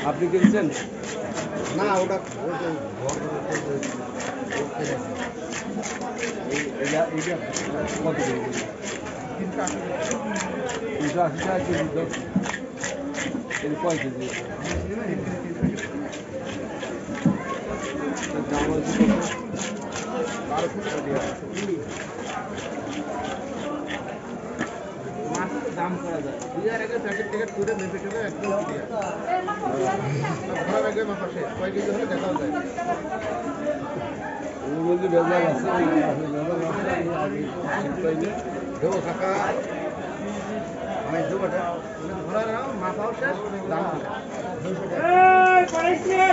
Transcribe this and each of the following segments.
আপনি কিনছেন না ওটা কত করে 380 টাকা কেজি তো এর কয় কেজি দাম হচ্ছে কত 1200 টাকা দাম করা যায় 2000 টাকা প্যাকেট টিকেট করে মেপে টেপে একদম ক্লিয়ার ঘোরা ব্যাগে মাপা শেষ কয় কেজি হলে দেখাও যায় ওর মধ্যে ভেজাল আছে ভেজাল আছে আগে ঠিক পাইলে দেবো কাকা আমি দেবো ঘোরা নাও মাপাও শেষ দাম 200 টাকা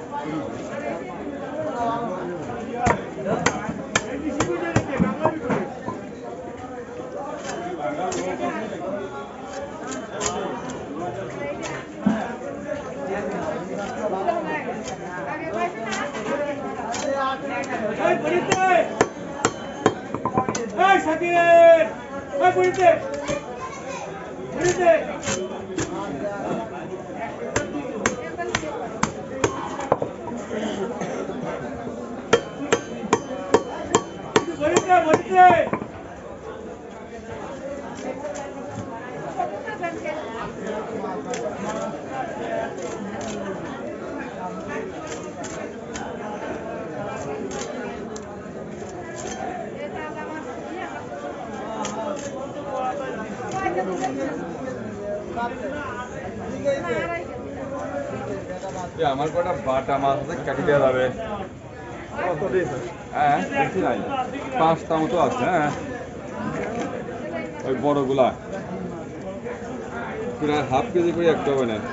আমার কটা বাটা মাছ আছে কেটে দেওয়া যাবে হ্যাঁ বেশি নাই 5টা মতো আছে হ্যাঁ ওই বড়গুলা প্রায় হাফ কেজি করে একটা হবে না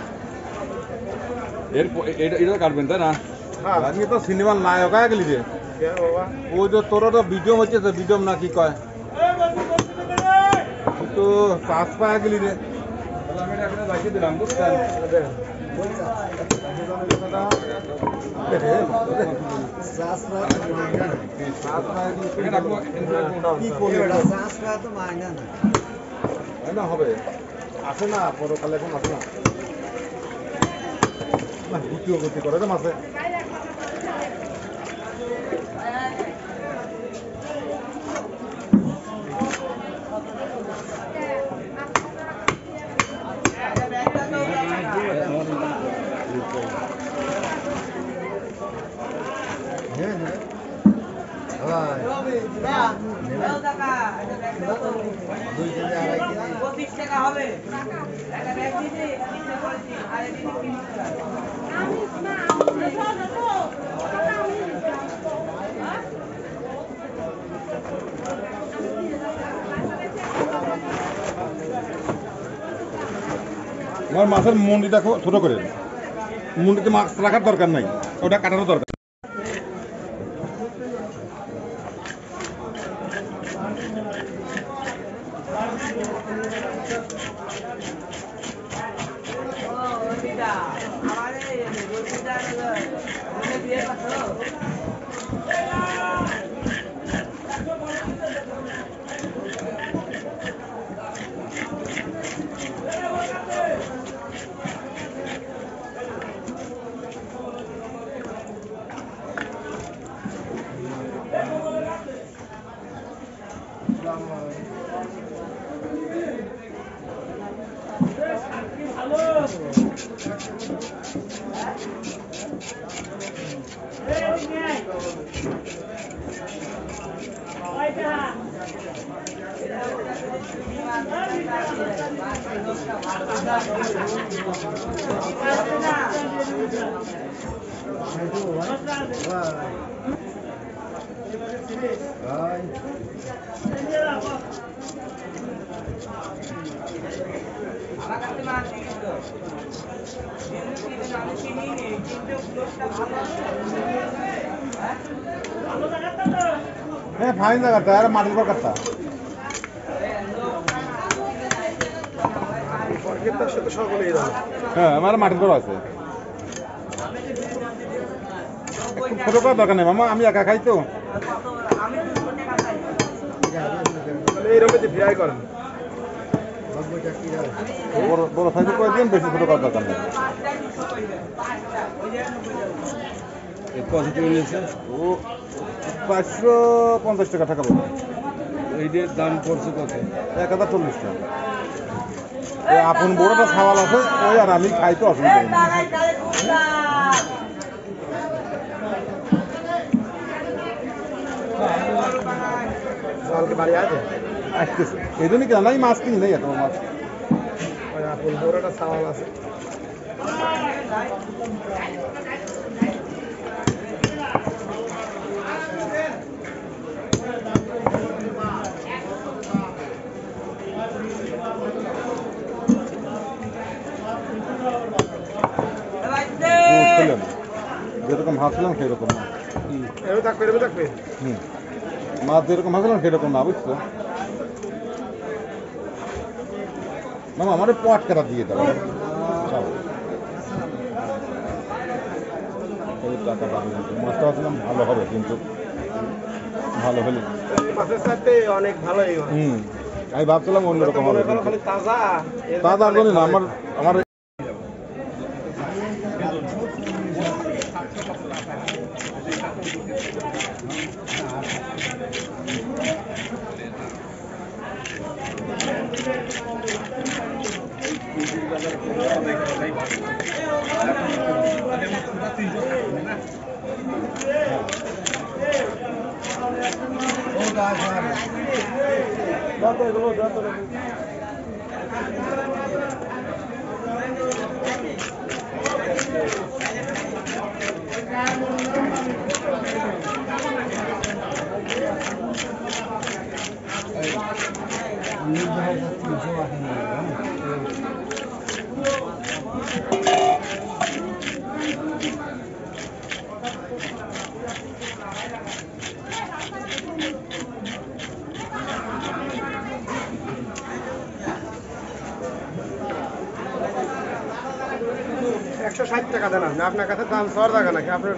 এটা কাটবেন তাই না আমি তো সিনেমার নায়ক হয়ে গেলি রে ওই যে তোর তো ভিডিও হচ্ছে ভিডিও না কি কয় তো 5 পায়ে গেলি রে আমি এটা এখানে রাখিয়ে দিলাম বুঝছেন হবে আসে না পরকালে এখন আসে না দ্বিতীয় গতি করে রে মাসে আমার মাছের মুন্ডিটা ছোট করে মুন্ডিতে মাছ রাখার দরকার নাই ওটা কাটারও দরকার হ্যাঁ ফাইন জায়গাটা আর মাটির দরকারটা হ্যাঁ আমার মাটির ঘর আছে ছোট করার দরকার নেই মামা আমি একা খাই তো এইরকম ফ্রাই করেন বড় সাইজের করে দিন, বেশি ছোটো করার দরকার নেই। কত টাকা নিয়েছে? ও 550 টাকা টাকা বলবে। এইটার দাম পড়ছে কত? 1040 টাকা। আপন বড়টা ছাওয়াল আছে ওই, আর আমি খাই তো অসুবিধা নেই। কালকে বাড়ি আছে আসতেছে এই জন্য কেন আমি মাছ কিনি নাই এত মাছ। ওই আপন বড়টা চাওয়াল আছে। যেরকম ভাবছিলাম সেরকম না। এরকম থাকবে। মাছ যেরকম ভাবছিলাম সেরকম না, বুঝছো মামা? আমার পট কাটা দিয়ে দেবো টাকা পাবো। মাছটা ভাবছিলাম ভালো হবে, কিন্তু ভালো হলে মাছের সাথে অনেক ভালোই হয়। আমি ভাবছিলাম অন্যরকম হবে। খালি তাজা তাজা আর না, আমার আমার টাকা দেন। আপনার কাছে দাম সর টাকা নাকি আপনার?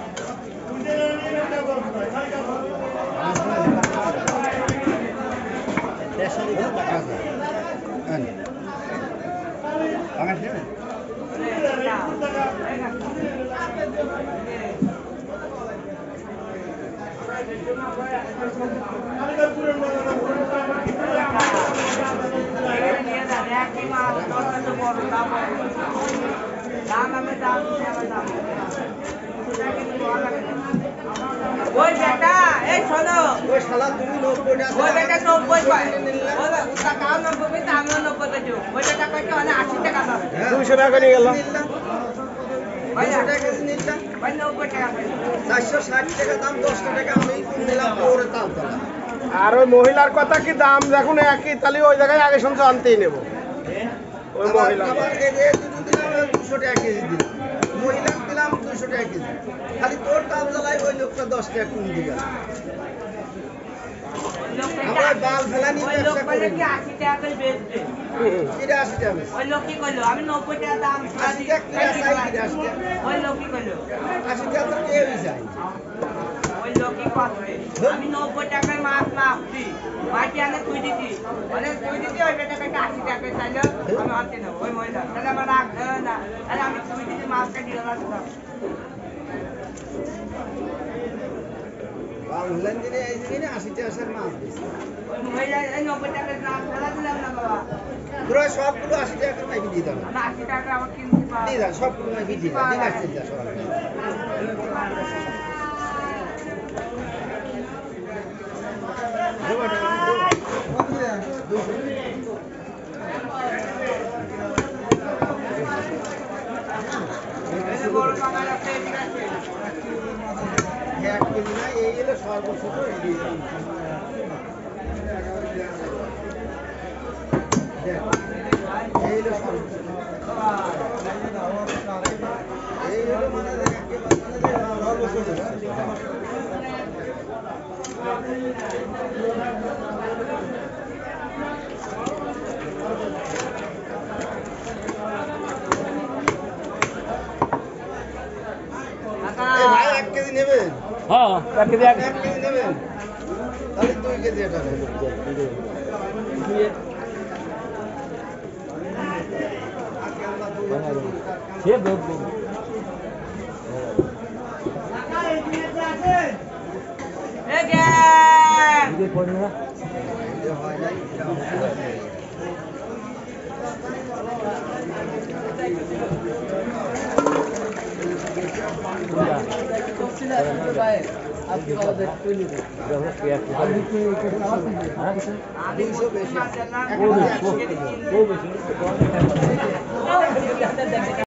ওই বেটা, এই শোনো, ওই শালা তুমি 90 টাকা। ওই বেটা 90 কয়, ওই টাকা 90 তে আমিও 90 তে দিও। ওই বেটা কয় কি 80 টাকা দাও। 200 টাকা নিয়ে গেলাম। 200 টাকা কেজি নিলাম। 90 টাকা কেজি। 460 টাকা দাম, 10 টাকা আমি নিলাম পরে তাল তালা। আর ওই মহিলার কথা কি দাম যখন একই, তাহলে ওই জায়গায় আগে শুনছো আনতেই নেব। ওই মহিলা আবার এই যে দুটো দিলাম 200 টাকা কেজি দিলাম, মহিলার দিলাম 200 টাকা কেজি, খালি তোর দাম জ্বালায় ওই লোকটা 10 টাকা কম দিয়ে গেল। আমরা বাল ফেলা নিয়ে ওই লোক ব্যবসা বলে করি কি 80 টাকা করে বেচবে। কিরা 80 টাকা বেশি। ওই লোক কি করলো? আমি 90 টাকা দাম 80 টাকা কিরা চাই, কিরা 80 টাকা। ওই লোক কি করলো? 80 টাকা তো কেউই চাই। ওই লোক কি করবে? আমি 90 টাকায় মাছ মাপছি, মাটি আনে তুই দিতি, মানে তুই দিতি, ওই বেটাকে 80 টাকা চাইলো, আমি আনতে নেবো ওই মহিলা। তাহলে আমার রাগ না, তাহলে আমি তুই দিতি মাছটা দিয়ে রাখতাম। বাংলাদেশ দিনে এই দিনে 80 টাকা সব মাছ দিছে। ওই মহিলা এই 90 টাকার দাম ফেলা দিলাম না বাবা। তোরা সবগুলো 80 টাকা করে মাইকে দিয়ে দাও। আমি 80 টাকা আমার কিনতে পারবো। দিয়ে দাও, সবগুলো মাইকে দিয়ে দাও। ঠিক আছে, যা সব। বড় বাগান আছে, ঠিক আছে। 1 কেজি না, এই হলো সর্বোচ্চ তো এই দিয়ে দাও। দেখ, এই হলো সর্বোচ্চ। এই হলো মানে দেখ, একেবারে মানে সর্বোচ্চ। ভাই 1 কেজি নেবেন? হ্যাঁ 1 কেজি 1 কেজি নেবেন? তাহলে 2 কেজি এটা নেবেন। এ গ্যাং এটা হয় নাই, এটা হয়। আমি মাছ দিলাম